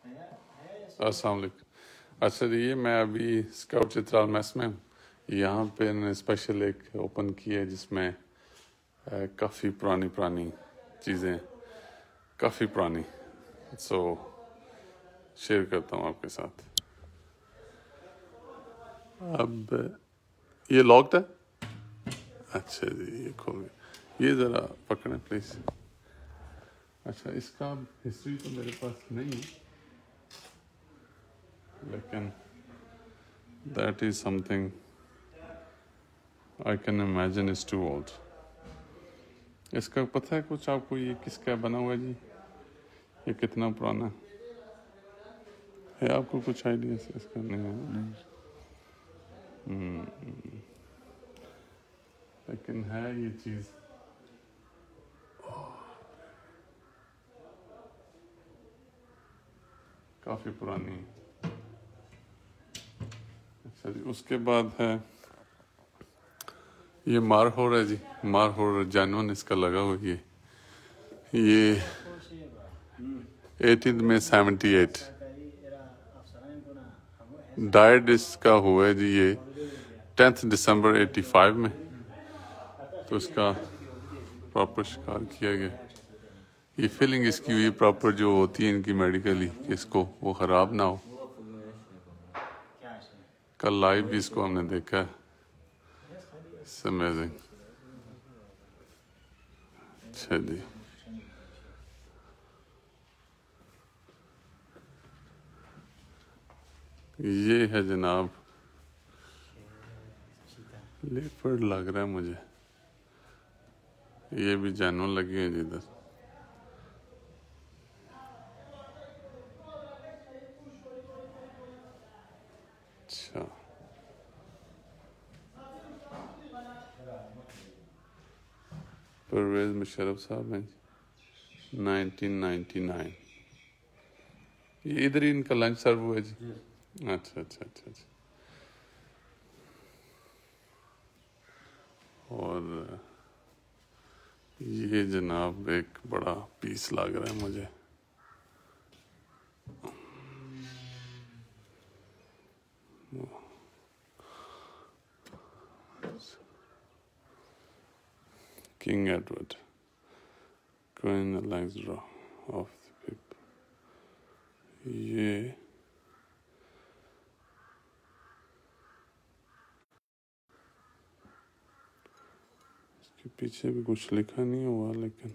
अस्सलाम वालेकुम। अच्छा जी, ये मैं अभी स्काउट चित्राल मैस में हूँ। यहाँ पे इन्होंने स्पेशल एक ओपन की है जिसमें काफ़ी पुरानी चीज़ें, काफ़ी पुरानी, सो शेयर करता हूँ आपके साथ। अब ये लॉक्ड है। अच्छा जी, ये खोल गया। ये ज़रा पकड़ें प्लीज़। अच्छा, इसका हिस्ट्री तो मेरे पास नहीं है, लेकिन that is something I can imagine is too old. इसका पता है कुछ आपको, ये किसका बना हुआ है जी? ये कितना पुराना है आपको कुछ आइडिया से इसका? नहीं है ना? लेकिन है ये चीज़ काफ़ी पुरानी है। अच्छा जी, उसके बाद है ये मारहोर है जी, मारहोर जानवन इसका लगा हुआ ये 18 में 78 डाइड इसका हुआ है जी, ये 10 दिसंबर 85 में। तो इसका प्रॉपर शिकार किया गया। ये फीलिंग इसकी हुई प्रॉपर जो होती है इनकी मेडिकली, कि इसको वो ख़राब ना हो। कल लाइव भी इसको हमने देखा है। It's amazing. अच्छा जी, ये है जनाब, लेपर्ड लग रहा है मुझे। ये भी जानवर लगे हैं जिधर। अच्छा, परवेज मुशर्रफ साहब हैं 1999। ये इधर ही इनका लंच सर्व हुआ है जी। अच्छा अच्छा अच्छा अच्छा। और ये जनाब एक बड़ा पीस लग रहा है मुझे। King Edward Queen Alexandra of the people। ये इसके पीछे भी कुछ लिखा नहीं हुआ, लेकिन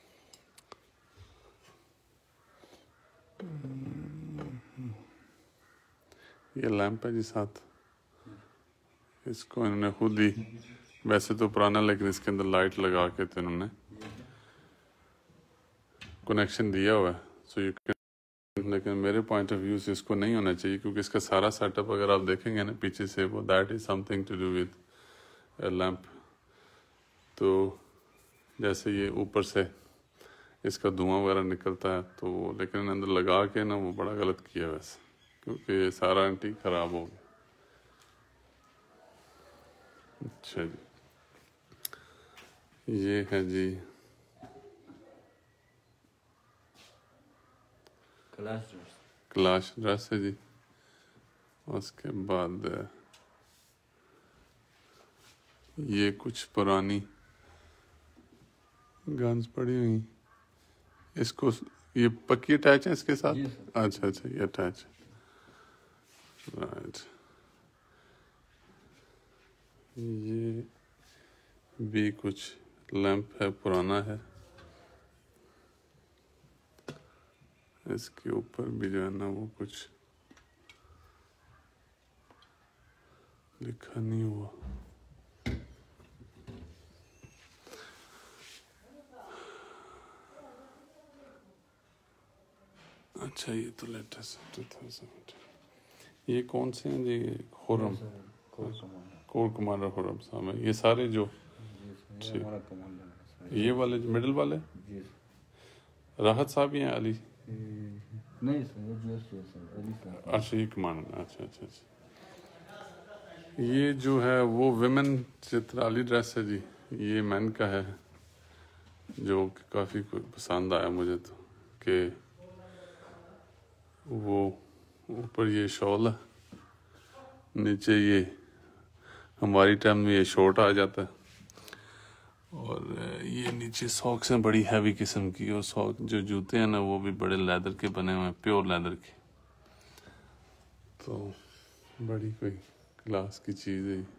ये लैंप है जी साथ। इसको इन्होंने खुद ही, वैसे तो पुराना, लेकिन इसके अंदर लाइट लगा के तो इन्होंने कनेक्शन दिया हुआ है। सो यू कैन, लेकिन मेरे पॉइंट ऑफ व्यू से इसको नहीं होना चाहिए, क्योंकि इसका सारा सेटअप अगर आप देखेंगे ना पीछे से, वो that is something to do with lamp. तो जैसे ये ऊपर से इसका धुआं वगैरह निकलता है, तो लेकिन अंदर लगा के ना वो बड़ा गलत किया वैसे, क्योंकि सारा एंटी खराब हो गया। अच्छा जी, ये है जी क्लाश ड्रेस है जी। उसके बाद ये कुछ पुरानी गन्स पड़ी हुई। इसको, ये पक्की अटैच है इसके साथ? अच्छा अच्छा, ये अटैच है, राइट। ये भी कुछ लैंप है, पुराना है। इसके ऊपर भी जो है ना वो कुछ लिखा नहीं हुआ। अच्छा, ये तो लेटेस्ट 2000। ये कौन से हैं जी? खुर्रम, कोर कमांडर खुर्रम साहब है ये सारे जो। ये वाले जो मिडिल वाले राहत साहब ही हैं? अली नहीं सर, अच्छा, ये कमांडर। अच्छा अच्छा अच्छा। ये जो है वो विमेन चित्राली ड्रेस है जी। ये मैन का है, जो काफ़ी पसंद आया मुझे, तो कि वो ऊपर ये शॉल है, नीचे ये हमारी टाइम में ये शॉर्ट आ जाता है, और ये नीचे सॉक्स हैं बड़ी हैवी किस्म की, और सॉक जो जूते हैं ना वो भी बड़े लेदर के बने हुए हैं, प्योर लेदर के। तो बड़ी कोई क्लास की चीज़ है।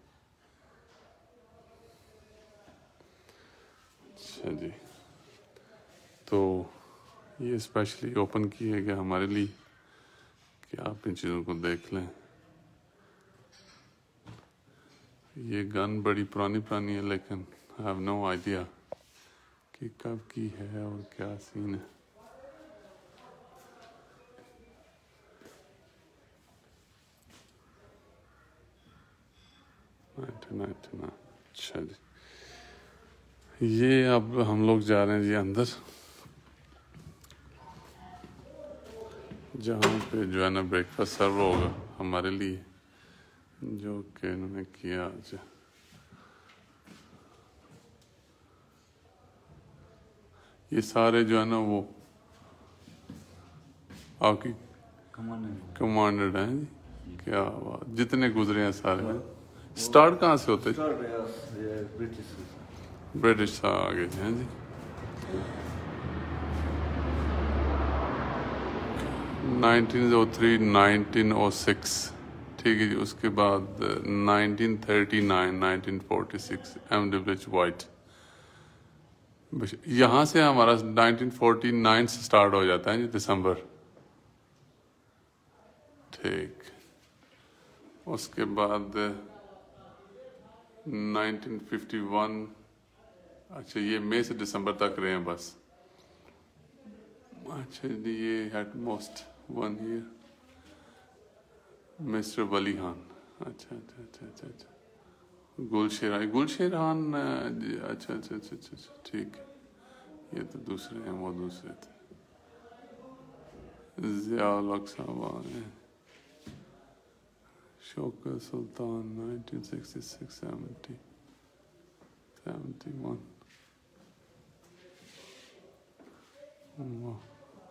अच्छा जी, तो ये स्पेशली ओपन किए गए हमारे लिए कि आप इन चीज़ों को देख लें। ये गन बड़ी पुरानी पुरानी है, लेकिन आई हैव नो आइडिया कि कब की है और क्या सीन है। अच्छा जी, ये अब हम लोग जा रहे हैं जी अंदर, जहाँ पे जो है ना ब्रेकफास्ट सर्व होगा हमारे लिए, जो कि इन्होंने किया आज। ये सारे जो है ना वो आपकी कमांडेड हैं जी, क्या बात, जितने गुजरे हैं सारे हैं। स्टार्ट कहाँ से होते? ब्रिटिश आगे हैं जी। 1903, 1906, ठीक है जी। उसके बाद 1939, 1946 MWH वाइट। यहाँ से हमारा 1949 से स्टार्ट हो जाता है जी, दिसंबर, ठीक। उसके बाद 1951, अच्छा ये मई से दिसंबर तक रहे हैं बस। अच्छा जी, ये at most 1 year mister Wali Khan. अच्छा अच्छा अच्छा अच्छा अच्छा, गुलशेर खान, अच्छा अच्छा अच्छा अच्छा अच्छा, ठीक है। ये तो दूसरे हैं, वो दूसरे थे। ज़ियाउल हक साहब हैं, शौकत सुल्तान 1966, 70, 71। वाह,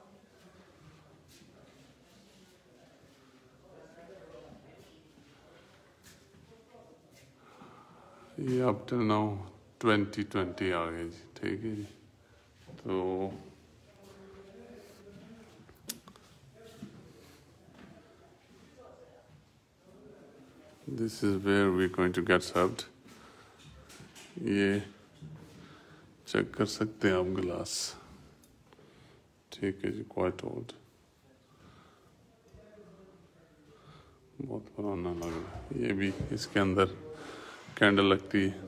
ये अप टिल नाउ 2020 आ गए जी, ठीक है जी। तो this is where we going to get served. ये चेक कर सकते हैं आप गिलास, ठीक है जी, क्वाइट ओल्ड, बहुत पुराना लग रहा है। ये भी इसके अंदर कैंडल लगती है।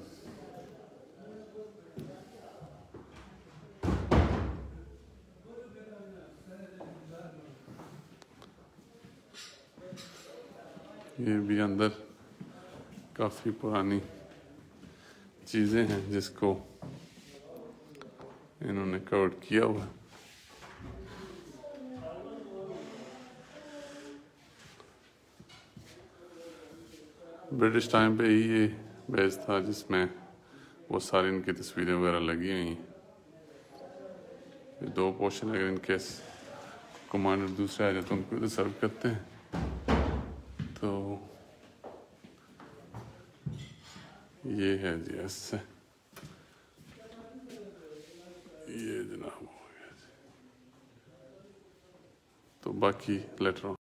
ये भी अंदर काफ़ी पुरानी चीज़ें हैं जिसको इन्होंने कवर किया हुआ है। ब्रिटिश टाइम पे ही ये बेस था जिसमें वो सारी इनकी तस्वीरें वगैरह लगी हुई हैं। ये 2 पोर्शन, अगर इनकेस कमांडर दूसरे आ जाए तो उनको सर्व करते हैं। तो ये है जी ऐसे, ये जनाब हो गया जी। तो बाकी लेटर